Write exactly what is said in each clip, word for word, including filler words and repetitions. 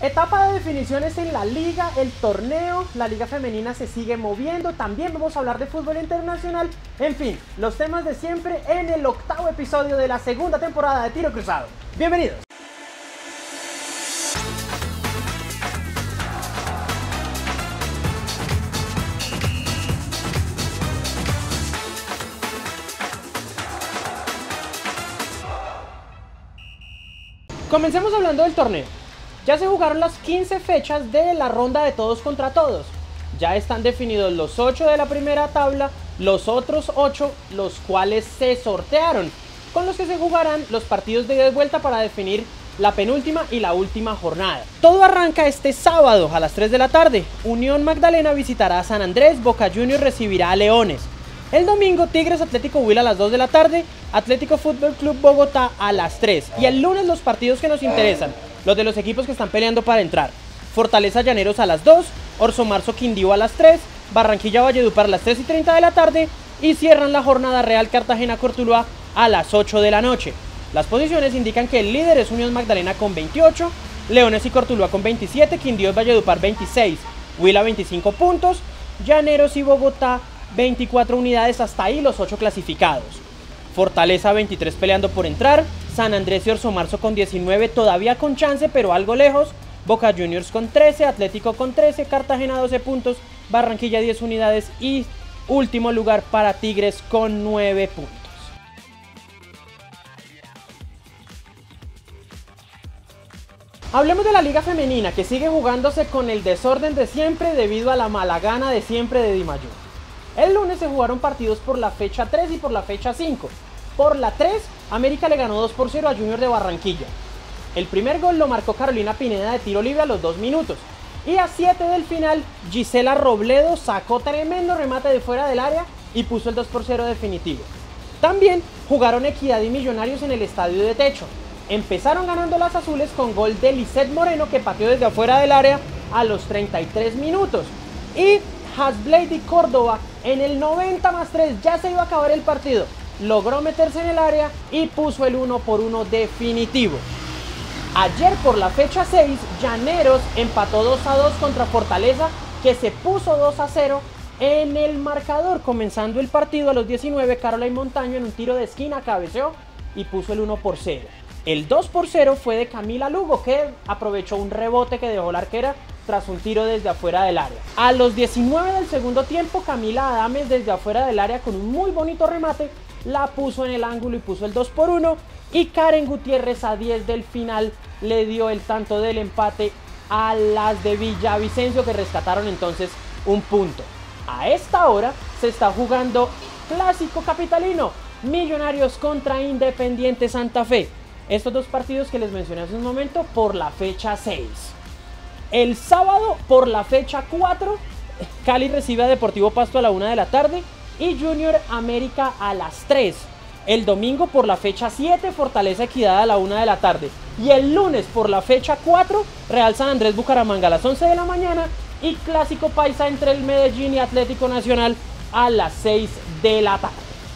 Etapa de definiciones en la liga, el torneo, la liga femenina se sigue moviendo, también vamos a hablar de fútbol internacional, en fin, los temas de siempre en el octavo episodio de la segunda temporada de Tiro Cruzado. Bienvenidos. Comencemos hablando del torneo. Ya se jugaron las quince fechas de la ronda de todos contra todos. Ya están definidos los ocho de la primera tabla, los otros ocho, los cuales se sortearon, con los que se jugarán los partidos de ida y vuelta para definir la penúltima y la última jornada. Todo arranca este sábado a las tres de la tarde. Unión Magdalena visitará a San Andrés, Boca Juniors recibirá a Leones. El domingo, Tigres Atlético Huila a las dos de la tarde, Atlético Fútbol Club Bogotá a las tres. Y el lunes los partidos que nos interesan, los de los equipos que están peleando para entrar. Fortaleza Llaneros a las dos, Orso Marzo Quindío a las tres, Barranquilla Valledupar a las tres y treinta de la tarde y cierran la jornada Real Cartagena Cortuluá a las ocho de la noche. Las posiciones indican que el líder es Unión Magdalena con veintiocho, Leones y Cortuluá con veintisiete, Quindío y Valledupar veintiséis, Huila veinticinco puntos, Llaneros y Bogotá veinticuatro unidades, hasta ahí los ocho clasificados. Fortaleza veintitrés peleando por entrar, San Andrés y Orso Marzo con diecinueve todavía con chance pero algo lejos, Boca Juniors con trece, Atlético con trece, Cartagena doce puntos, Barranquilla diez unidades y último lugar para Tigres con nueve puntos. Hablemos de la liga femenina, que sigue jugándose con el desorden de siempre debido a la mala gana de siempre de Di Mayor. El lunes se jugaron partidos por la fecha tres y por la fecha cinco. Por la tres, América le ganó dos por cero a Junior de Barranquilla. El primer gol lo marcó Carolina Pineda de tiro libre a los dos minutos. Y a siete del final, Gisela Robledo sacó tremendo remate de fuera del área y puso el dos por cero definitivo. También jugaron Equidad y Millonarios en el estadio de techo. Empezaron ganando las azules con gol de Lisette Moreno, que pateó desde afuera del área a los treinta y tres minutos. Y Hasblady Córdoba en el noventa más tres, ya se iba a acabar el partido, logró meterse en el área y puso el uno por uno definitivo. Ayer por la fecha seis, Llaneros empató dos a dos contra Fortaleza, que se puso dos a cero en el marcador. Comenzando el partido a los diecinueve, Caroline Montaño en un tiro de esquina cabeceó y puso el uno por cero. El dos por cero fue de Camila Lugo, que aprovechó un rebote que dejó la arquera tras un tiro desde afuera del área. A los diecinueve del segundo tiempo, Camila Adames desde afuera del área con un muy bonito remate la puso en el ángulo y puso el dos por uno, y Karen Gutiérrez a diez del final le dio el tanto del empate a las de Villavicencio, que rescataron entonces un punto. A esta hora se está jugando clásico capitalino, Millonarios contra Independiente Santa Fe. Estos dos partidos que les mencioné hace un momento por la fecha seis. El sábado por la fecha cuatro, Cali recibe a Deportivo Pasto a la una de la tarde y Junior América a las tres. El domingo por la fecha siete, Fortaleza Equidad a la una de la tarde. Y el lunes por la fecha cuatro, Real San Andrés Bucaramanga a las once de la mañana y Clásico Paisa entre el Medellín y Atlético Nacional a las seis de la tarde.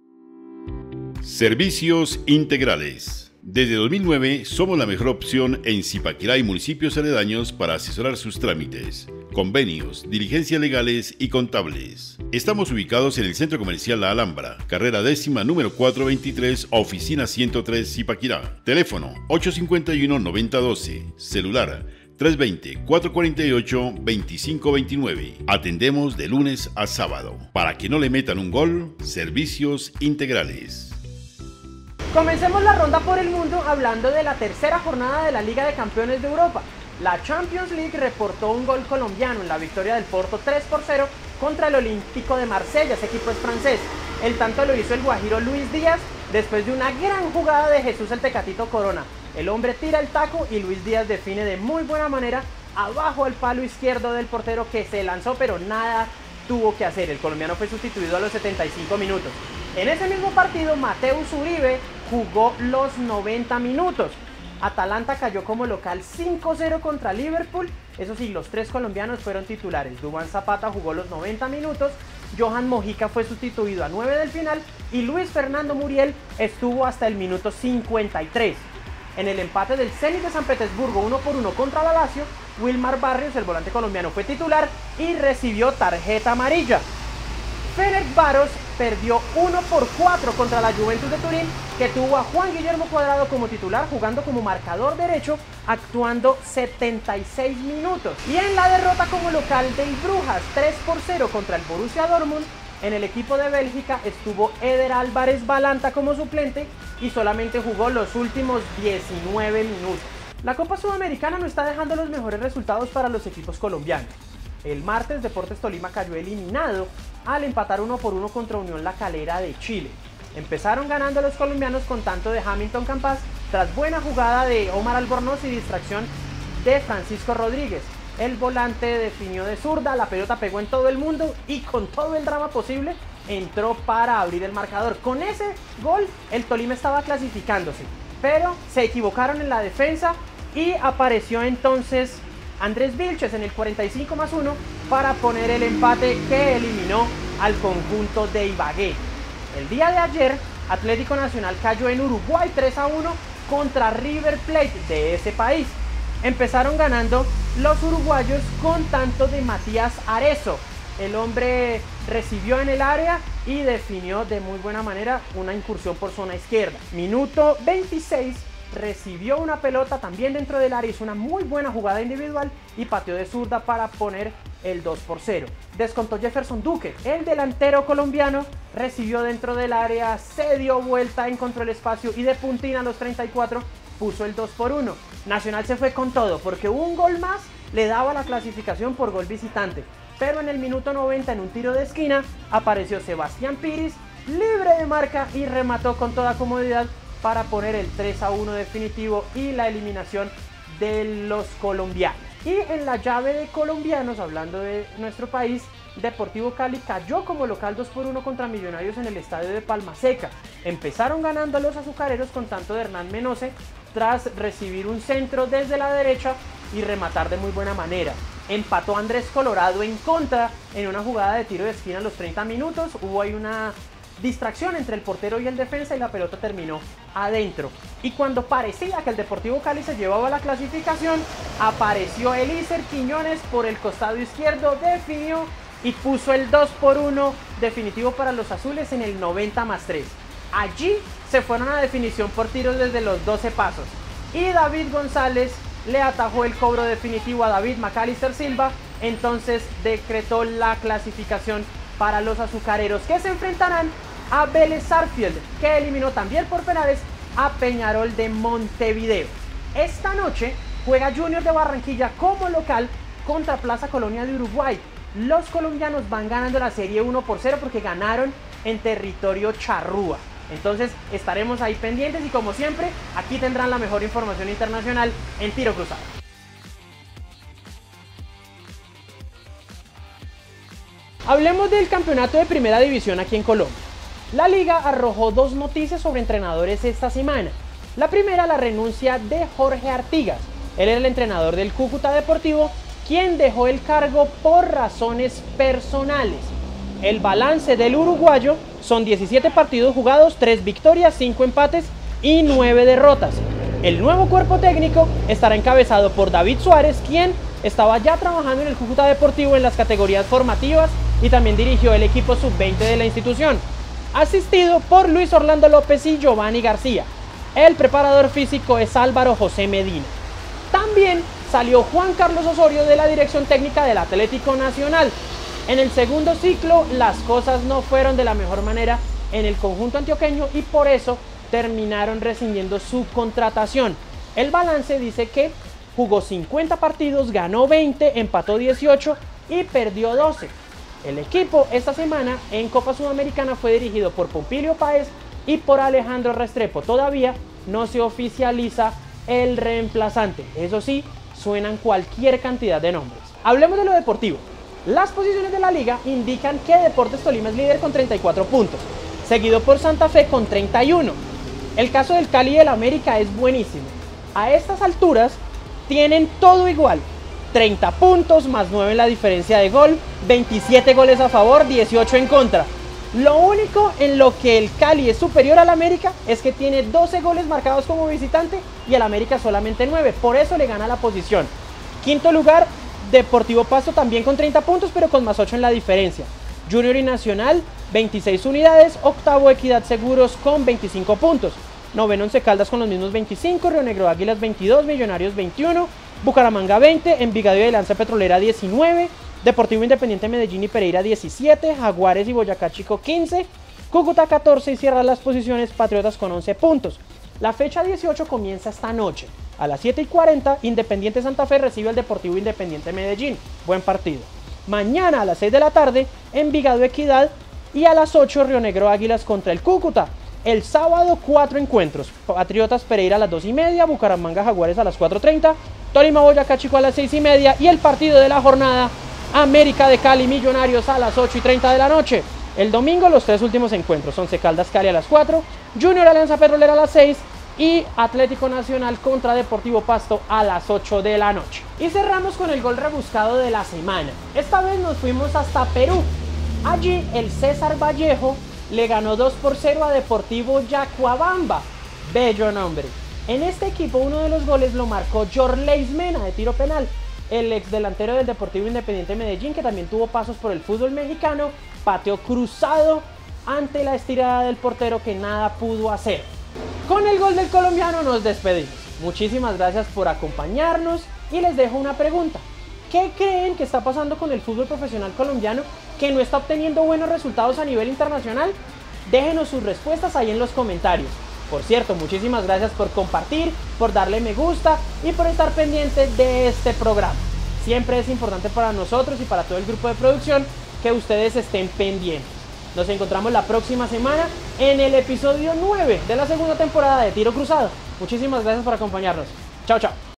Servicios integrales. Desde dos mil nueve somos la mejor opción en Zipaquirá y municipios aledaños para asesorar sus trámites, convenios, diligencias legales y contables. Estamos ubicados en el Centro Comercial La Alhambra, carrera décima número cuatrocientos veintitrés, oficina ciento tres, Zipaquirá. Teléfono ocho cinco uno, nueve cero uno dos, celular tres dos cero, cuatro cuatro ocho, dos cinco dos nueve. Atendemos de lunes a sábado. Para que no le metan un gol, servicios integrales. Comencemos la ronda por el mundo hablando de la tercera jornada de la Liga de Campeones de Europa. La Champions League reportó un gol colombiano en la victoria del Porto tres por cero contra el Olímpico de Marsella, ese equipo es francés. El tanto lo hizo el guajiro Luis Díaz después de una gran jugada de Jesús el Tecatito Corona. El hombre tira el taco y Luis Díaz define de muy buena manera abajo el palo izquierdo del portero, que se lanzó pero nada tuvo que hacer. El colombiano fue sustituido a los setenta y cinco minutos. En ese mismo partido, Mateus Uribe jugó los noventa minutos. Atalanta cayó como local cinco cero contra Liverpool. Eso sí, los tres colombianos fueron titulares. Duván Zapata jugó los noventa minutos, Johan Mojica fue sustituido a nueve del final y Luis Fernando Muriel estuvo hasta el minuto cincuenta y tres. En el empate del Zenit de San Petersburgo uno por uno contra la Lazio, Wilmar Barrios, el volante colombiano, fue titular y recibió tarjeta amarilla. Ferencváros perdió uno por cuatro contra la Juventus de Turín, que tuvo a Juan Guillermo Cuadrado como titular, jugando como marcador derecho, actuando setenta y seis minutos. Y en la derrota como local del Brujas tres por cero contra el Borussia Dortmund, en el equipo de Bélgica estuvo Eder Álvarez Balanta como suplente y solamente jugó los últimos diecinueve minutos. La Copa Sudamericana no está dejando los mejores resultados para los equipos colombianos. El martes Deportes Tolima cayó eliminado al empatar uno por uno contra Unión La Calera de Chile. Empezaron ganando los colombianos con tanto de Hamilton Campas tras buena jugada de Omar Albornoz y distracción de Francisco Rodríguez. El volante definió de zurda, la pelota pegó en todo el mundo y con todo el drama posible entró para abrir el marcador. Con ese gol el Tolima estaba clasificándose, pero se equivocaron en la defensa y apareció entonces Andrés Vilches en el cuarenta y cinco más uno para poner el empate que eliminó al conjunto de Ibagué. El día de ayer Atlético Nacional cayó en Uruguay tres a uno contra River Plate de ese país. Empezaron ganando los uruguayos con tanto de Matías Arezzo. El hombre recibió en el área y definió de muy buena manera una incursión por zona izquierda. Minuto veintiséis, recibió una pelota también dentro del área, hizo una muy buena jugada individual y pateó de zurda para poner el dos por cero. Descontó Jefferson Duque, el delantero colombiano, recibió dentro del área, se dio vuelta, encontró el espacio y de puntina a los treinta y cuatro puso el dos por uno. Nacional se fue con todo porque un gol más le daba la clasificación por gol visitante, pero en el minuto noventa en un tiro de esquina apareció Sebastián Piris libre de marca y remató con toda comodidad para poner el tres a uno definitivo y la eliminación de los colombianos. Y en la llave de colombianos, hablando de nuestro país, Deportivo Cali cayó como local dos por uno contra Millonarios en el estadio de Palma Seca. Empezaron ganando a los azucareros con tanto de Hernán Menose tras recibir un centro desde la derecha y rematar de muy buena manera. Empató Andrés Colorado en contra en una jugada de tiro de esquina a los treinta minutos. Hubo ahí una distracción entre el portero y el defensa y la pelota terminó adentro. Y cuando parecía que el Deportivo Cali se llevaba la clasificación, apareció Elícer Quiñones por el costado izquierdo, definió y puso el dos por uno definitivo para los azules en el noventa más tres. Allí se fueron a definición por tiros desde los doce pasos y David González le atajó el cobro definitivo a David Macalister Silva, entonces decretó la clasificación para los azucareros, que se enfrentarán a Vélez Sarsfield, que eliminó también por penales a Peñarol de Montevideo. Esta noche juega Junior de Barranquilla como local contra Plaza Colonia de Uruguay. Los colombianos van ganando la serie uno por cero porque ganaron en territorio charrúa. Entonces estaremos ahí pendientes y como siempre aquí tendrán la mejor información internacional en Tiro Cruzado. Hablemos del campeonato de primera división aquí en Colombia. La liga arrojó dos noticias sobre entrenadores esta semana. La primera, la renuncia de Jorge Artigas. Él era el entrenador del Cúcuta Deportivo, quien dejó el cargo por razones personales. El balance del uruguayo son diecisiete partidos jugados, tres victorias, cinco empates y nueve derrotas. El nuevo cuerpo técnico estará encabezado por David Suárez, quien estaba ya trabajando en el Cúcuta Deportivo en las categorías formativas y también dirigió el equipo sub veinte de la institución, asistido por Luis Orlando López y Giovanni García. El preparador físico es Álvaro José Medina. También salió Juan Carlos Osorio de la dirección técnica del Atlético Nacional. En el segundo ciclo las cosas no fueron de la mejor manera en el conjunto antioqueño y por eso terminaron rescindiendo su contratación. El balance dice que jugó cincuenta partidos, ganó veinte, empató dieciocho y perdió doce. El equipo esta semana en Copa Sudamericana fue dirigido por Pompilio Páez y por Alejandro Restrepo. Todavía no se oficializa el reemplazante. Eso sí, suenan cualquier cantidad de nombres. Hablemos de lo deportivo. Las posiciones de la liga indican que Deportes Tolima es líder con treinta y cuatro puntos, seguido por Santa Fe con treinta y uno. El caso del Cali y del América es buenísimo. A estas alturas tienen todo igual. treinta puntos más nueve en la diferencia de gol, veintisiete goles a favor, dieciocho en contra. Lo único en lo que el Cali es superior al América es que tiene doce goles marcados como visitante y el América solamente nueve, por eso le gana la posición. Quinto lugar, Deportivo Pasto también con treinta puntos, pero con más ocho en la diferencia. Junior y Nacional, veintiséis unidades. Octavo, Equidad Seguros con veinticinco puntos. Noveno, Once Caldas con los mismos veinticinco. Río Negro Águilas veintidós. Millonarios veintiuno. Bucaramanga veinte. Envigado y Alianza Petrolera diecinueve. Deportivo Independiente Medellín y Pereira diecisiete. Jaguares y Boyacá Chico quince. Cúcuta catorce y cierra las posiciones Patriotas con once puntos. La fecha dieciocho comienza esta noche. A las siete y cuarenta, Independiente Santa Fe recibe al Deportivo Independiente Medellín. Buen partido. Mañana a las seis de la tarde, Envigado Equidad, y a las ocho, Río Negro Águilas contra el Cúcuta. El sábado, cuatro encuentros. Patriotas Pereira a las dos y media, Bucaramanga Jaguares a las cuatro y treinta, Tolima Boyacá Chico a las seis y media y el partido de la jornada, América de Cali Millonarios a las ocho y treinta de la noche. El domingo los tres últimos encuentros, Once Caldas Cali a las cuatro, Junior Alianza Petrolera a las seis y Atlético Nacional contra Deportivo Pasto a las ocho de la noche. Y cerramos con el gol rebuscado de la semana. Esta vez nos fuimos hasta Perú. Allí el César Vallejo le ganó dos por cero a Deportivo Yacuabamba. Bello nombre. En este equipo uno de los goles lo marcó Jorleis Mena de tiro penal, el ex delantero del Deportivo Independiente Medellín, que también tuvo pasos por el fútbol mexicano. Pateó cruzado ante la estirada del portero, que nada pudo hacer. Con el gol del colombiano nos despedimos. Muchísimas gracias por acompañarnos y les dejo una pregunta. ¿Qué creen que está pasando con el fútbol profesional colombiano que no está obteniendo buenos resultados a nivel internacional? Déjenos sus respuestas ahí en los comentarios. Por cierto, muchísimas gracias por compartir, por darle me gusta y por estar pendientes de este programa. Siempre es importante para nosotros y para todo el grupo de producción que ustedes estén pendientes. Nos encontramos la próxima semana en el episodio nueve de la segunda temporada de Tiro Cruzado. Muchísimas gracias por acompañarnos. Chao, chao.